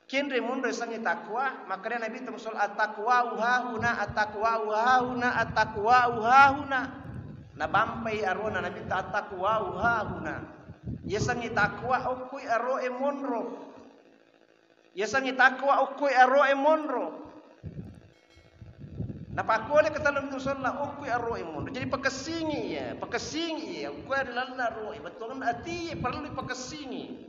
Kinre munro sangi takwa, makanya Nabi itu musul at-taqwa hahuna, at-taqwa hahuna, at-taqwa hahuna. Na bampai arona Nabi ta at-taqwa hahuna. Ya sangi takwa ukui aro e monro. Ya sangi takwa ukui aro e monro. Na pakole katalam tu sallah ukui aro e monro. Jadi pakesingi ya, ukui adalah aro. Betul kan ati perlu pakesingi.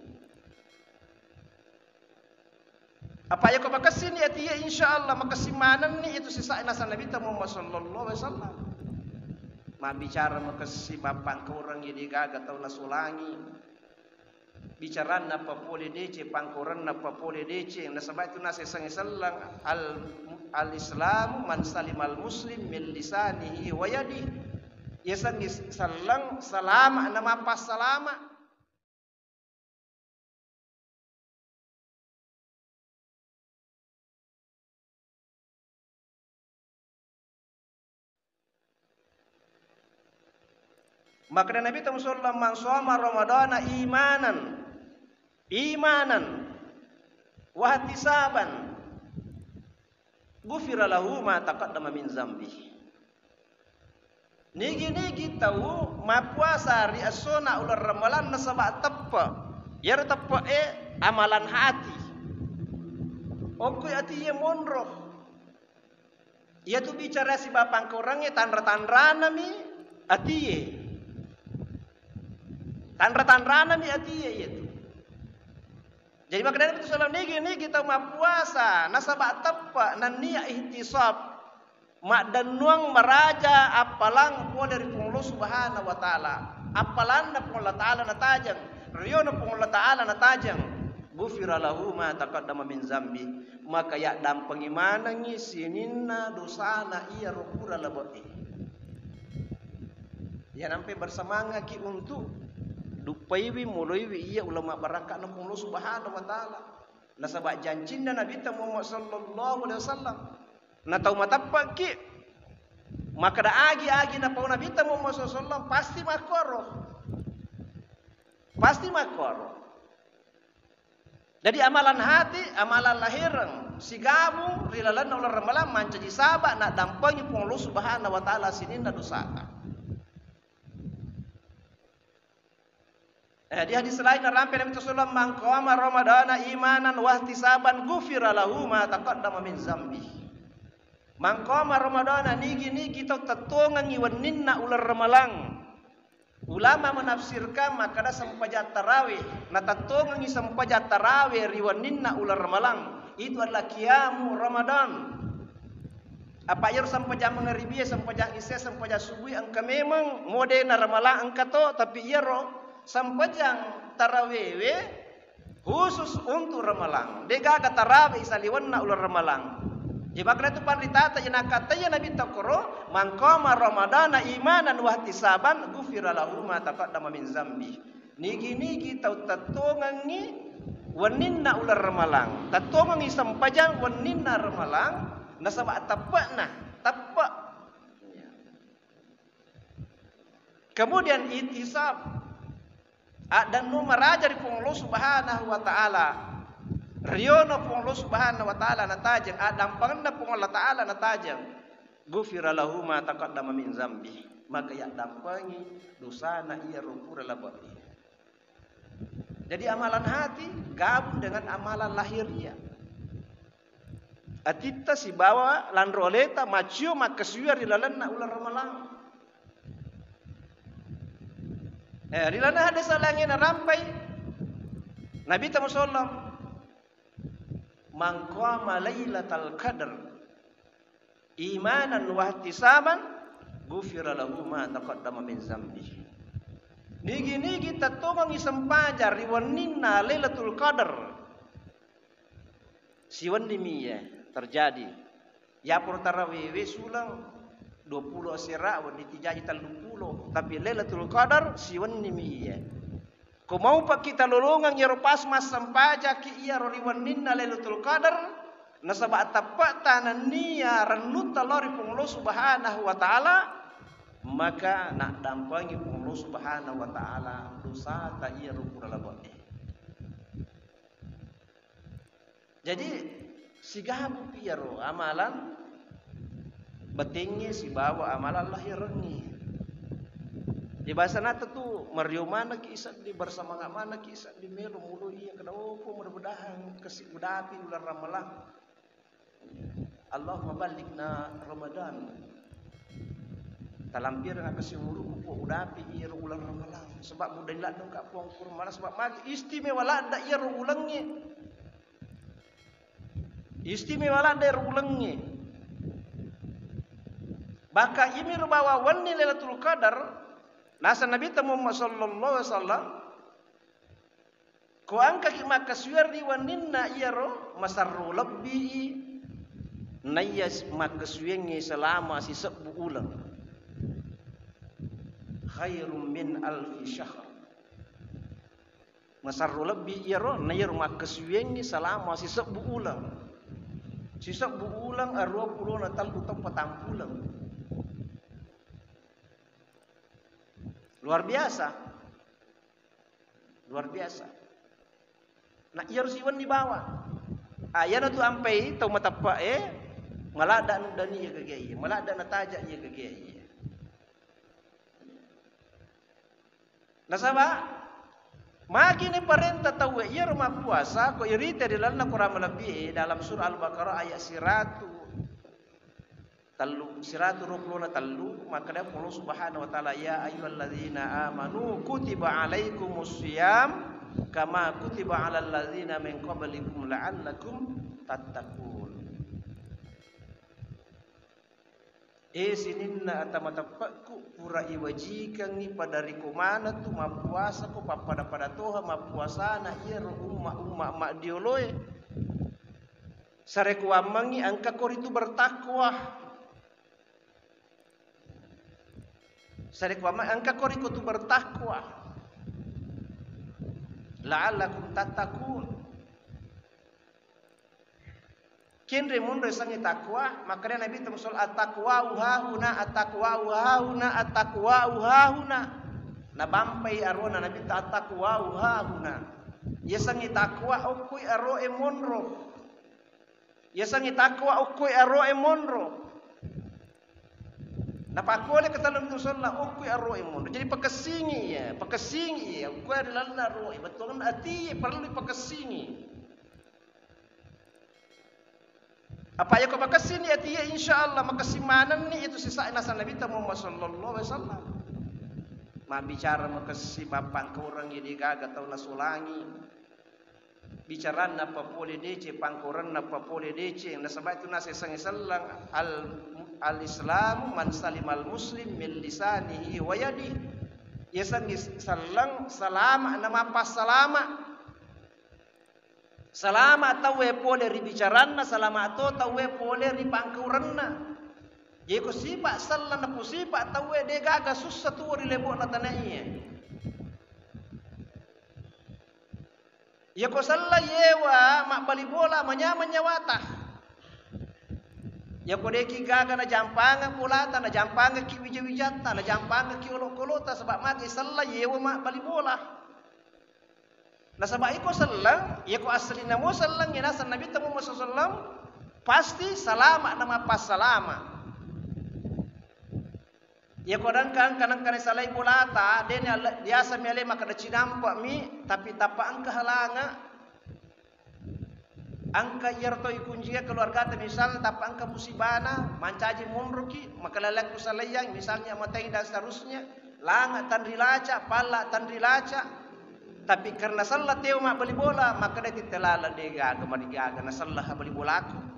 Apa yang kau makasih ni ati insyaallah makasimanan ni itu sisa nasan Nabi Muhammad sallallahu alaihi wasallam. Ma bicara makasih bapang ke orang jadi gaga tahu nasulangi. Bicara napa boleh dece pangkoran napa boleh dece. Na sebab itu nasi sangi sallang al Islam man salimal muslim min lisanihi wa yadihi. Ya sangi sallang salama nama pas salama. Maka Nabi sallallahu alaihi wasallam shoma Ramadana imanan wa ihtisaban ghufira lahu ma taqaddama min zambi. Nigi tahu ma puasa ri asona ular ramalan na sabak teppa. Yar teppa amalan hati. Oku ati ye monro. Ya tu bicara si bapang korangnya tandra-tandrana mi ati ye. Tandra-tandrana mi ati ye itu. Jadi makanya Nabi sallallahu alaihi wasallam kita puasa nasabak teppa nan niya ihtisab. Mak danuang meraja apalang po dari Allah Subhanahu wa taala. Apalan na po Allah taala natajang. Riyo na po Allah taala natajang. Ghufira lahu ma taqaddama min zambi. Maka ya dam pengimanan ni sininna dosana iya rukura labati. Ya nampai bersemangat ki untuk dupaiwi mulaiwi iya ulama barakat na po Allah Subhanahu wa taala. Nasabak janjinna Nabi Muhammad sallallahu alaihi wasallam. Na tahu matapak ki maka da agi na pau Nabi Muhammad sallallahu pasti makoro. Jadi amalan hati, amalan lahiran si gamu rilalan ular ramalan mancaji sabak nak dampangi pun Allah Subhanahu wa taala sinin na dosaka. Di hadis lain rampai Nabi sallallahu alaihi wasallam man qama ramadana imanan wa ihtisaban ghufira lahu ma taqaddama min zambi. Mangkoma Ramadana nigi tau tatongan iwanin na ular ramalang. Ulama menafsirkan maka da sampajat tarawih. Na tatongan i sampajat tarawih riwanin na ular ramalang. Itu adalah qiyamu Ramadan. Apa yer sampajat mengeribia sampajat isya sampajat subuh angka memang mode na ramalang angka to tapi iyero sampajang tarawih khusus untuk ramalang. Dega ka tarawih isaliwan na ular ramalang. Jika itu pandita yang katanya Nabi Takoro, mangkoma Ramadana imanan wa ihtisaban ghufira lahu ma taqaddama min zambi. Nigi tau tatongan ni waninna ular ramalang. Tatongan ni sampajang waninna ramalang nasaba tapakna. Kemudian ihtisab dan numaraja di Allah Subhanahu wa taala. Riyono pun Allah Subhanahu wa taala natajang dampangna pun Allah taala natajang ghufira lahu ma taqaddama min zambi. Maka ya dampangi dosana ia rukura labati. Jadi amalan hati gabung dengan amalan lahiriah. Atita si bawa landroleta macio makasuya rilalanna ular ramalang. Rilana hadis salangin rampai Nabi sallallahu man qama lailatal qadar imanan wa ihtisaban ghufira lahu ma taqaddama min zambi. Nigi tatongang isampajar riwaninna lailatul qadar. Siwan dimiya terjadi. Ya por tarawih sulang 20 asira wa ditijaji 30 tapi lailatul qadar siwan dimiya. Kau mau pak kita lolongan ya pas mas sampaja ki iya riwaninna lailatul qadar nasaba tapat tanan niya ranuta lori pun Allah Subhanahu wa taala maka nak dampangi pun Allah Subhanahu wa taala dosa ta iya rukura labati. Jadi si gabu piaro amalan betingnya si bawa amalan lahirannya. Di bahasa nata tu Mario mana kisah di bersama mana kisah di melu mulu iya kena opo mudah-mudahan kasih udapi ular ramalan. Allah mabalikna Ramadan. Talampir nga kasi uru po udapi iya ulang ramalan. Sebab mudah ladong ka puang kurmana sebab magi istimewa lada iya ulangnya. Istimewa lada ulangnya. Baka imi rubawa wanni Lailatul Qadar. Nasa Nabi Muhammad sallallahu alaihi wasallam ko angka ki makaswiri waninna iyaro masarru labbi nayas makaswengi selama si 10 ulang khairum min alfi syahr masarru labbi iyaro nayar makaswengi selama si 10 ulang si 10 ulang 20 na talu petang ulang. Luar biasa. Luar biasa. Nak iya rusiwan di bawah. Ayan tu ampai tau matapa malada nu dani ya kagaya. Malada na taja ya kagaya. Nasaba magi ni parenta tahu iya rumah puasa ko irita di dalam Quran lebih dalam surah Al-Baqarah ayat 100 rukluna tallu maka dia Allah Subhanahu wa taala ya ayyuhalladzina amanu kutiba alaikumus syiyam kama kutiba alal ladzina min qablikum la'allakum tattaqun. Sininna atamatapakku pura iwajikan ni padari kumana tu mapuasa ko pada toha mapuasa na iya umma dioloy sare kuamangi angka koritu bertakwa. Sare kuama angka koriko tu bertakwa. La'allakum tattaqun. Kinre munre sangi takwa, maka Nabi Muhammad at-taqwa hahuna. Nabampai arona Nabi at-taqwa hahuna. Ya sangi takwa ukui aro emonro. Ya sangi takwa ukui aro emonro. Napakole katalam tu sallah ukui arroi mun. Jadi pakesingi ya, ukui adalah arroi. Betul kan ati perlu pakesingi. Apa ya kau pakesini ati ya insyaallah makasimanan ni itu sisa nasa Nabi Muhammad sallallahu alaihi wasallam. Ma bicara makasi bapak ke orang jadi gaga tau nasulangi. Bicara napa pole dece pangkoran napa pole dece nasabah itu nasi sangi sallang al-Islam man salimal muslim min lisanihi wa yadihi. Ya sangi sallang salama nama pas salama. Salama tawe pole ri bicaranna salama to tawe pole ri pangkuranna. Ye ko sipa sallan na sipa tawe de gaga susah tu ri lebo na tanaiye. Ya ko salla yewa mak bali bola manyama nyawata. Ya ko deki gaga na jampanga pulata na jampanga ki wijawijata na jampanga ki olok-olota sebab magi salla yewa mak bali bola. Na sabab iko sallang ya ko asli namo sallang ina san Nabi Muhammad sallam pasti salama nama pas salama. Ya ko dan kan kanang kanai salai pulata den biasa mele maka da cinampa mi tapi tapa angka halanga angka yarto ikunjia keluarga ta misal tapa angka musibana mancaji munruki maka lalaku salayang misalnya matai dan seterusnya langa tan rilaca pala tan rilaca tapi karena salat teu mak beli bola maka da titelala dega gemadigaga na salah beli bolaku.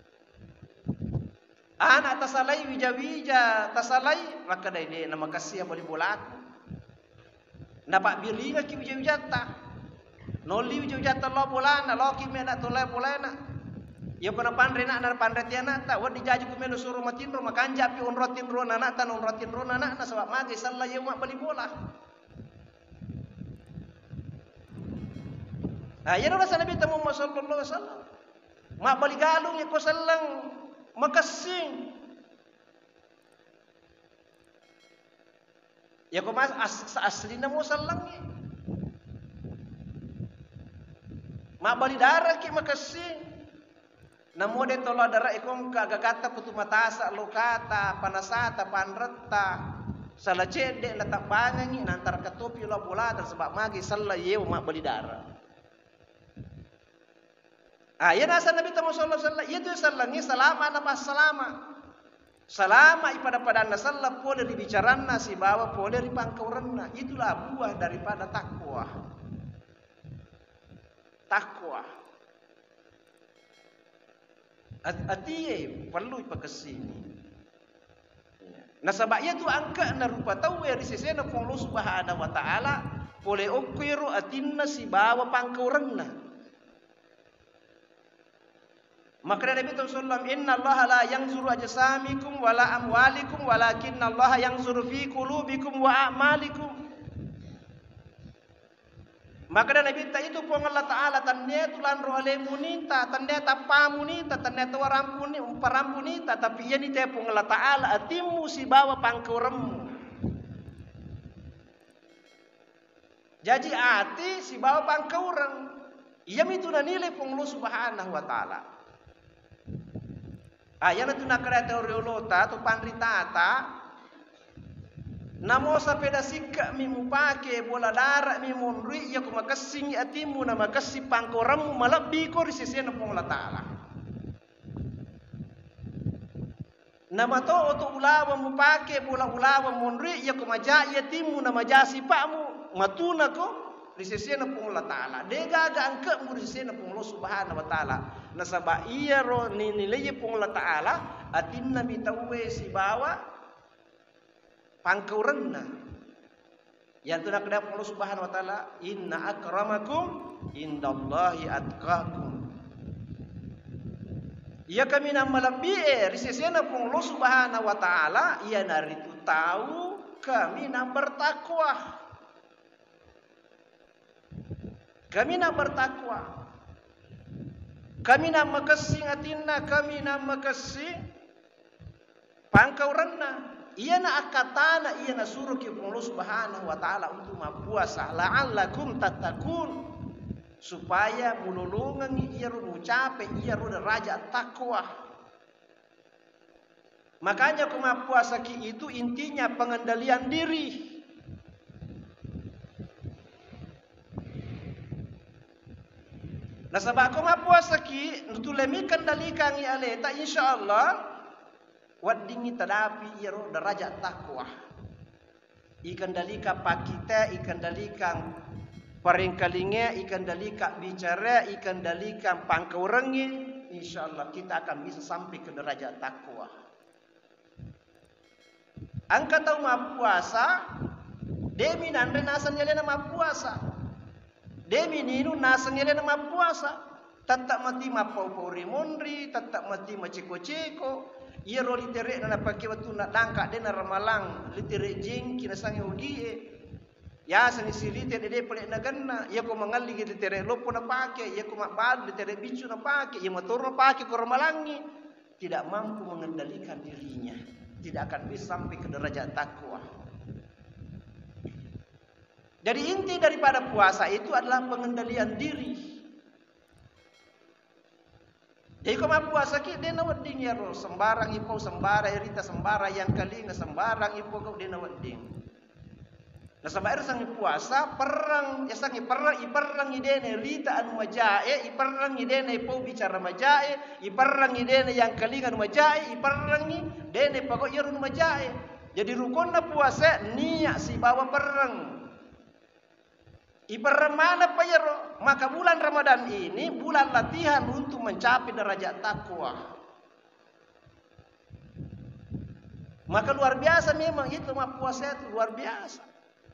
Anak tasalai wija-wija tasalai maka dah ini nama kasih boleh bolaku. Napa bilinga ki wija-wija ta. Noli wija-wija ta lo bolana lo ki mena to le bolana. Ya kena pandre nak nar pandre tiana ta wadi jaju ku melu suruh matinro makanja pi unrotin ro anak ta unrotin ro anak na sebab magi sallah ye mak beli bola. Ya rasa Nabi Muhammad sallallahu alaihi wasallam. Mak bali galung ye ko sallang makasing ya ko mas asli na mo sallang ni mak bali darah ki makasing Namo de tolo dara ikong kagagata putu matasa lokata panasata panretta sala cede na tapangangi nantar katopi lo bola dan sebab magi sala yeu mak beli dara. Ya nasa Nabi Muhammad sallallahu alaihi wasallam itu sallangi salama nama salama. Salama ipada padana sallah boleh dibicaranna si bawa boleh dipangkauranna. Itulah buah daripada takwa. Takwa. Atiye perlu ipakesini. Nah sebab itu angka na rupa tahu ya risesena pun Allah Subhanahu wa taala boleh ukiru atinna si bawa pangkauranna. Maka Nabi SAW, Inna Allah la yanzuru ajsamikum wala amwalikum walakinna Allah yanzuru fi qulubikum wa a'malikum. Maka Nabi itu pun Allah Ta'ala tanda tulan rohale munita, tanda tapa munita, tanda tuarampuni, umparampunita, tapi ia ni pun Allah Ta'ala atimu si bawa pangkuremu. Jadi ati si bawa pangkureng. Ia itu nilai pun Allah Subhanahu wa Ta'ala. Ayan itu nak kata oriolota tu pandritata. Namo sa pedasika mi mupake bola darat mi monri ya kuma kasing atimu na makasi pangkoramu malabi ko risisen pong Allah Taala. Nama to oto ulawa mupake bola ulawa monri ya kuma ja yatimu na majasi pamu matuna ko risesena pun Allah Ta'ala. Dega aga angka mu risesena pun Allah Subhanahu wa Ta'ala. Nasaba iya ro nilai pun Allah Ta'ala atinna bitawe si bawa pangkauranna. Yang tu nak ada Allah Subhanahu wa Ta'ala, inna akramakum indallahi atqakum. Ia kami nama lebih risesena pun Allah Subhanahu wa Ta'ala ia naritu tahu kami nak bertakwa. Kami nak bertakwa. Kami nak makasih atinna, kami nak makasih pangkauranna. Ia nak akatana, ia nak suruh ke Allah Subhanahu wa Ta'ala untuk puasa. La'allakum tattaqun. Supaya mululungan ia ru mencapai ia ru derajat takwa. Makanya puasa ki itu intinya pengendalian diri. Nah sebab puasa ki nutulemi kendalikan i aleta insyaallah wadingi tadapi iro derajat takwa. Ikendalikan pakita, ikendalikan paringkalinge, ikendalikan bicara, ikendalikan pangkaurengi, insyaallah kita akan bisa sampai ke derajat takwa. Angka tahu puasa demi nande nasan nyele nama puasa. Demi ninu nasang yele nama puasa. Tetap mati mapau-pauri monri, tetap mati maceko-ceko. Ia ro litere na pakai waktu nak langkah dena ramalang litere jing kina sangi ugie. Ya sangi silite dede pelek naganna. Ia ko mangali litere lopo na pakai, ia ko mabal litere bicu na pakai, ia motor na pakai ko ramalangi. Tidak mampu mengendalikan dirinya. Tidak akan bisa sampai ke derajat takwa. Jadi inti daripada puasa itu adalah pengendalian diri. Jadi kalau puasa kita dia nawading ya roh sembarang ipo sembarang irita sembarang yang kali nggak sembarang ipo kau dia nawading. Nah sampai sang puasa perang ya sang perang idene rita anu majae perang idene ipo bicara majae perang idene yang kali anu majae perang idene pokok ya anu majae. Jadi rukunna puasa niat si bawa perang. Ibarat mana Pak Yero? Maka bulan Ramadan ini bulan latihan untuk mencapai derajat takwa. Maka luar biasa memang itu puasa itu luar biasa.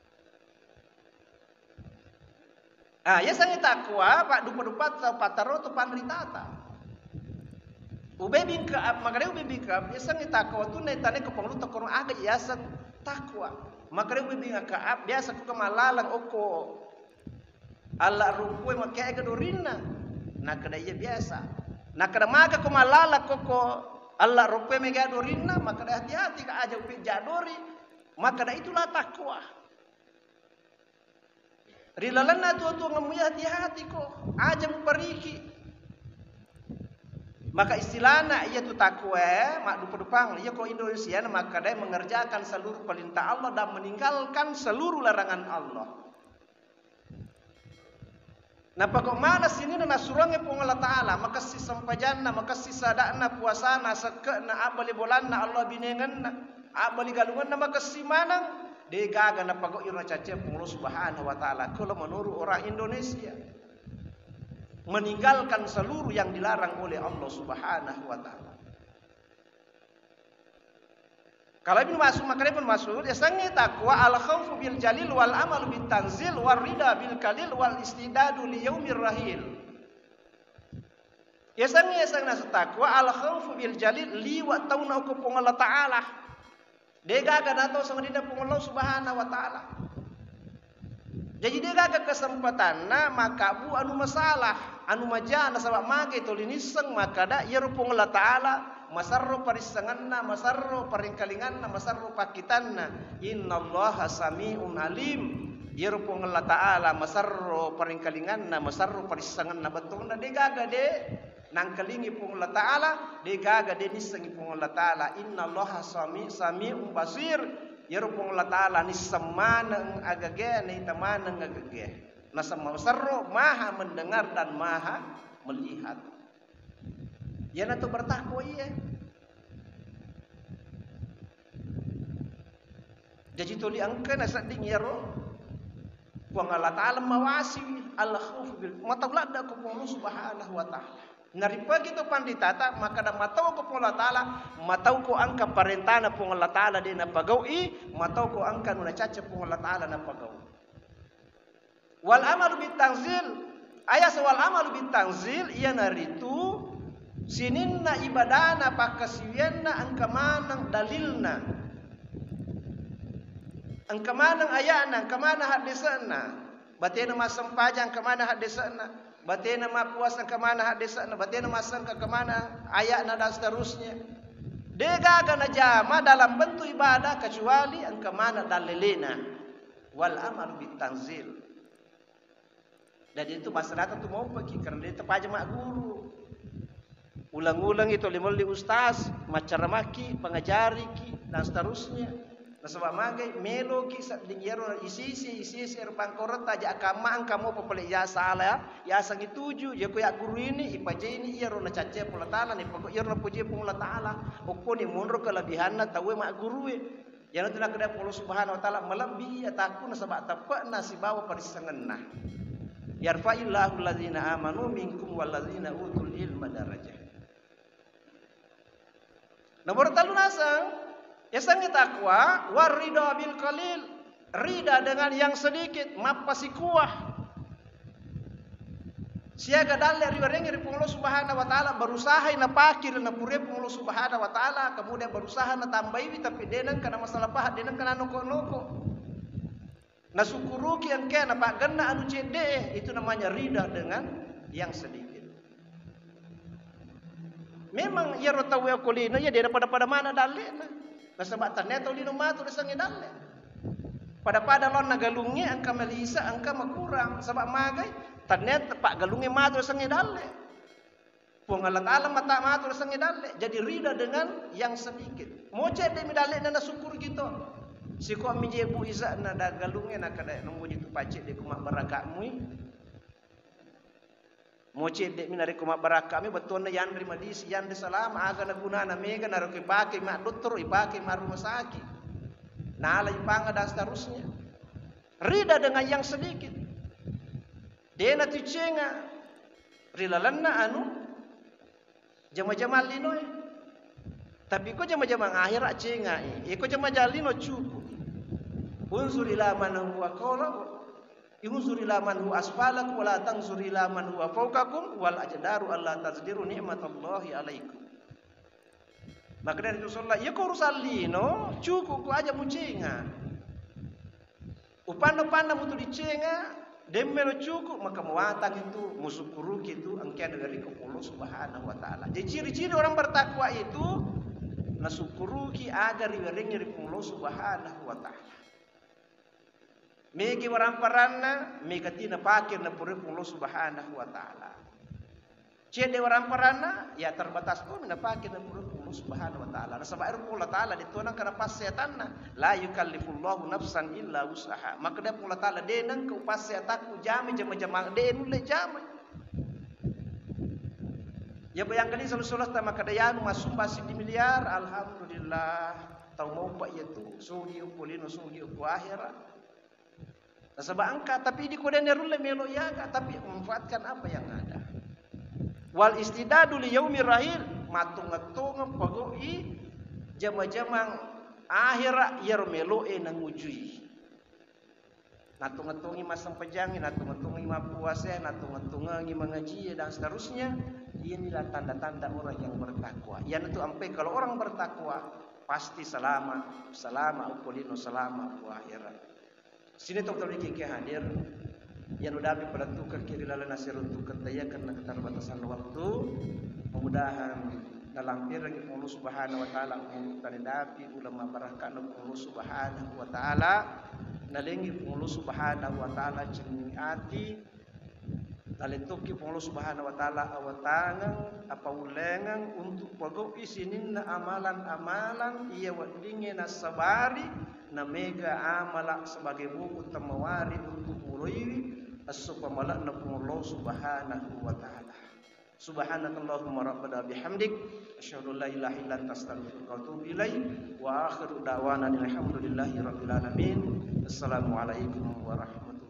Ya sangat takwa Pak dupa-dupa atau pataro atau pandritata. Ube bingkap, makanya ube bingkap, ya sangat takwa tu naitane ke penglu takwa agak biasa takwa. Makanya ube bingkap biasa ku kemalalang oko. Allah rupoi makai kedorina, nak kena ia biasa. Nak kena maka kumalala koko Allah rupoi makai kedorina, maka dah hati-hati ka aja upi jadori, maka dah itulah takwa. Rilalana tu ngamuya hati-hati ko, aja mupariki. Maka istilahnya ia tu takwa mak dupa-dupang ia ko Indonesia maka dia mengerjakan seluruh perintah Allah dan meninggalkan seluruh larangan Allah. Napa kok mana sini na surangnya pun Allah Ta'ala maka si sampajanna maka si sadakna puasana sekena abali bolanna Allah binenganna abali galunganna maka si manang dia gaga napa kok irna cace pun Allah Subhanahu wa Ta'ala kalau menurut orang Indonesia meninggalkan seluruh yang dilarang oleh Allah Subhanahu wa Ta'ala. Kalau Ibnu Mas'ud maka Ibnu Mas'ud ya sangi takwa al khaufu bil jalil wal amal bit tanzil war rida bil kalil wal istidadu li yaumir rahil. Ya sangi takwa al khaufu bil jalil li wa tauna ko pong Allah Ta'ala. Dega ga dato sama dina pong Allah Subhanahu wa Ta'ala. Jadi dia gagal kesempatan na maka bu anu masalah anu majana sabab mage toliniseng maka da ia rupung Allah Ta'ala masarro parisanganna masarro paringkalinganna masarro pakitanna innallaha sami'un alim ia rupung Allah Ta'ala masarro paringkalinganna masarro parisanganna betulna dia gagal de nang kalingi pung Allah Ta'ala dia gagal de nisengi pung Allah Ta'ala innallaha sami'un basir ya rupong Allah Ta'ala ni semanang agage ni tamanang agage na seru maha mendengar dan maha melihat ya na tu bertakwa iya jadi tuli angka na sading ya ro puang Allah Ta'ala mawasi Allah khuf bil matawlada ko pung Subhanahu wa Ta'ala naripa gitu panditata maka da matau ko pung Allah Ta'ala matau ko angka parentana pung Allah Ta'ala di napagaw matau ko angka nuna caca pung Allah Ta'ala napagaw wal amalu bit tanzil ayas wal amalu bit tanzil iya naritu sininna ibadana pakasiyenna angka manang dalilna angka manang ayana angka mana hadisana batena masampajang angka mana hadisana batena mapuas ke mana hadisana batena masang ke mana ayatna dan seterusnya degaga na jama dalam bentuk ibadah kecuali angka mana dalilina wal amal bitanzil dan itu masyarakat tu mau pergi karena dia tepaja mak guru ulang-ulang itu limoli ustaz macaramaki pengajari ki dan seterusnya na sebab magai melo ki sa dingyero isi pangkorot aja akama ang kamo papale ya sala ya sang ituju ya ko ya guru ini ipaje ini iya ro na cace pula taala ni pako iya ro na puji pula taala okpo ni munro kelebihanna tawe mak guru ya na tuna kada Allah Subhanahu wa Ta'ala melebihi ataku na sebab tapak na si bawa parisanganna yarfa'illahu allazina amanu minkum wallazina utul ilma darajah nomor 3 nasang ya sangi takwa warida bil qalil rida dengan yang sedikit mapasi kuah siaga dalle riwarengi ri Allah Subhanahu wa Ta'ala berusaha na pakir na pure Allah Subhanahu wa Ta'ala kemudian berusaha na tambahi tapi denang kana masalah pahat denang kana noko-noko na syukuruki yang kana pak ganna anu cede itu namanya rida dengan yang sedikit. Memang ia rotawe kolina ya dia pada mana dalle na nasabak taneto lino matu desangi dalle pada lon nagalungi angka melisa angka makurang sabab magai tanet pak galungi matu desangi dalle puang Allah Ta'ala mata matu desangi dalle jadi rida dengan yang sedikit moce de midalle na syukur gitu si ko mije bu iza na da galungi na kada nunggu itu pacet de kumak barakakmu moce de minare kuma barakami betul na yan rimadis yan de salam aga na guna na mega na roke pake mak dokter ipake mak rumah sakit na ala ipanga dan seterusnya rida dengan yang sedikit dena tucenga rilalanna anu jama-jama lino tapi ko jama-jama akhirat cenga ko jama-jama lino cukup unsur ila man huwa qala Ihunzur ila man huwa asfalakum wala tanzur ila man huwa fawqakum wal ajdaru alla tazdiru ni'matallahi alaikum. Maka dari itu sallallahu ya ko rusallino cukup ko aja mucenga. Upana-pana mutu dicenga demmelo cukup maka muwatang itu musukuru gitu angke dari Allah Subhanahu wa Ta'ala. Jadi ciri-ciri orang bertakwa itu nasukuruki agar riwering dari Allah Subhanahu wa Ta'ala. Megi waramparana megatina pakir na pure Allah Subhanahu wa Ta'ala. Cede orang parana ya terbatas pun menapaki dan Allah Subhanahu wa taala. Nasaba Allah taala dituanang kana pas setanna la yukallifullahu nafsan illa wus'aha. Maka dia Allah taala denang ke pas setanku jami jama den le jama. Ya bayangkan ini solusi ta maka dayanu masuk basi di miliar alhamdulillah tau mau pak itu sudi upolino sudi upo akhirat. Nasaba angka tapi di kodenya rulle melo ya tapi memanfaatkan apa yang ada. Wal istidadu li yaumir rahil matung-matung pagoi jama-jamang akhira yer meloe nang ujui natung-natungi masang pejangi natung-natungi mapuase natung-natungi mengaji dan seterusnya. Inilah tanda-tanda orang yang bertakwa. Yang itu sampai kalau orang bertakwa pasti selamat upolino selamat wa akhirat. Sini tok ke hadir yang udah pada tukar kiri lalu nasir untuk ketaya karena keterbatasan waktu. Mudah-mudahan dalam pirang Allah Subhanahu wa taala mendapi ulama barakan Allah Subhanahu wa taala nalengi Allah Subhanahu wa taala jengati talentuki Allah Subhanahu wa taala awatangan apa ulengan untuk pagau isinin na amalan-amalan iya wadinge na sabari na mega amala sebagai buku tamawari untuk urui as-subhanallah na Allah Subhanahu wa taala. Subhanakallahumma rabbana bihamdik asyhadu an la ilaha illa anta astaghfiruka wa atubu ilaik wa akhiru da'wana alhamdulillahi rabbil alamin. Assalamualaikum warahmatullahi